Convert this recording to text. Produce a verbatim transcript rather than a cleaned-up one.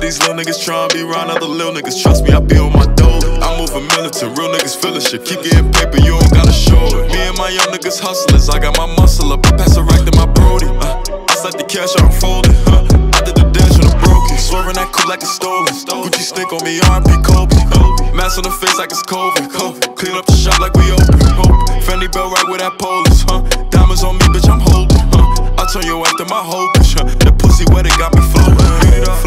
these little niggas tryna be around other little niggas. Trust me, I be on my dole. I'm moving militant, real niggas feelin' shit. Keep getting paper, you don't gotta show it. Me and my young niggas hustlers, I got my muscle up. I pass a rack to my brody. Uh, I slide the cash out, I'm folding. Huh? I did the dash when I broke it. Swerving that coupe like it's stolen. Gucci stick on me, R I P Kobe. Mask on the face like it's COVID. Clean up the shop like we open. Fendi belt right with that Polish. Huh? Diamonds on me, bitch, I'm holding. Huh? I turn you after my whole bitch. Huh? The pussy wet, it got me floating.